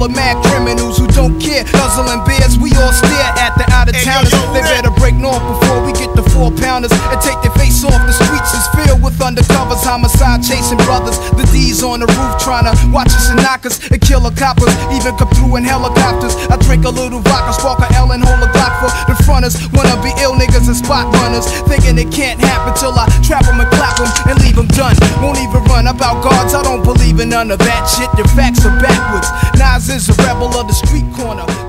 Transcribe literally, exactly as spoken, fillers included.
full of mad criminals who don't care. Guzzling beers, we all stare at the out-of-towners. They better break north before we get the four-pounders and take their face off. The streets is filled with undercovers, homicide chasing brothers. The D's on the roof trying to watch us and knock us and kill the coppers, even come through in helicopters. I drink a little vodka, spark a L and hold a Glock for the fronters. Wanna be ill niggas and spot runners, thinking it can't happen till I trap them and clap them and leave them done. Won't even run about guards, I don't believe in none of that shit. Your facts are backwards. Nas is a rebel of the street corner.